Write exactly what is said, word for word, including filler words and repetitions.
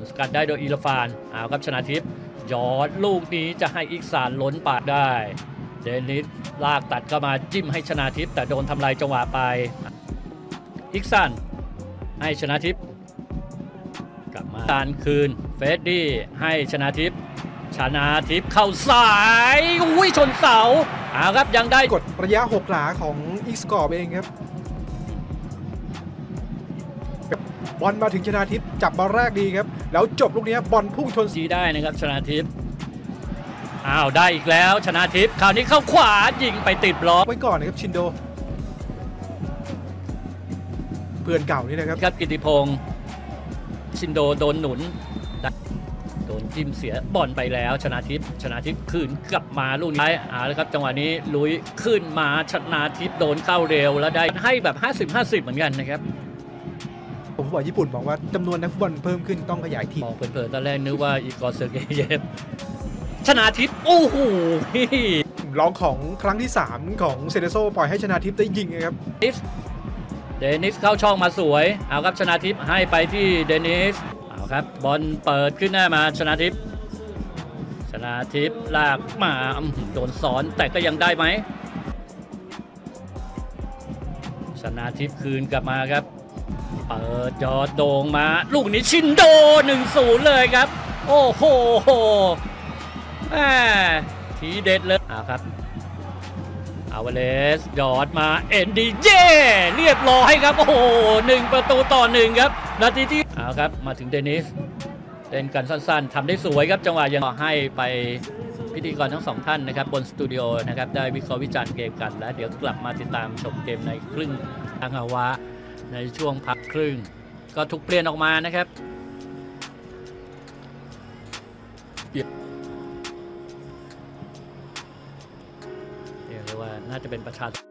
สกัดได้โดยอีลฟานเอาครับชนาทิพย์ยอดลูกนี้จะให้อิกซานล้นปากได้เดนิสลากตัดเข้ามาจิ้มให้ชนาทิพย์แต่โดนทำลายจังหวะไปอิกซานให้ชนาทิพย์กลับมาการคืนเฟรดดี้ให้ชนาทิพย์ชนาทิพย์เข้าสายอุ้ยชนเสาเอาครับยังได้กดระยะหกหลาของอีสกอร์เองครับบอลมาถึงชนาทิพย์จับบอลแรกดีครับแล้วจบลูกนี้บอลพุ่งชนจีได้นะครับชนาทิพย์อ้าวได้อีกแล้วชนาทิพย์คราวนี้เข้าขวายิงไปติดบล็อกไว้ก่อนนะครับชินโดเพื่อนเก่านี่นะครับครับกิติพงศ์ชินโดโดนหนุนโดนจิ้มเสียบอลไปแล้วชนาทิพย์ชนาทิพย์คืนกลับมาลูกนี้เอาละครับจังหวะนี้ลุยขึ้นมาชนาทิพย์โดนเข้าเร็วแล้วได้ให้แบบ ห้าสิบ ห้าสิบ เหมือนกันนะครับผมบอกญี่ปุ่นบอกว่าจำนวนนักฟุตบอลเพิ่มขึ้นต้องขยายทีมมองเพลินๆตอนแรกนึกว่าอีกอร์เซอร์เกเยฟชนาทิพย์โอ้โหลองของครั้งที่สามของเซเนโซปล่อยให้ชนาทิพย์ได้ยิงนะครับเดนิสเข้าช่องมาสวยเอาครับชนาทิพย์ให้ไปที่เดนิสเอาครับบอลเปิดขึ้นหน้ามาชนาทิพย์ชนาทิพย์ลากมาโดนซ้อนแต่ก็ยังได้ไหมชนาทิพย์คืนกลับมาครับเปิดยอดโด่งมาลูกนี้ชินโด หนึ่งศูนย์ เลยครับโอ้โหแหมทีเด็ดเลยเอาครับอาวาเลสยอดมาเอ็นดีเจเรียบร้อยครับโอ้โหหนึ่งประตูต่อหนึ่งครับนาทีที่เอาครับมาถึงเดนิสเล่นกันสั้นๆทำได้สวยครับจังหวะยังให้ไปพิธีกรทั้งสองท่านนะครับบนสตูดิโอนะครับได้วิเคราะห์วิจารณ์เกมกันแล้วเดี๋ยวกลับมาติดตามชมเกมในครึ่งทางฮาวะในช่วงพักครึ่งก็ถูกเปลี่ยนออกมานะครับเรียกว่าน่าจะเป็นประชา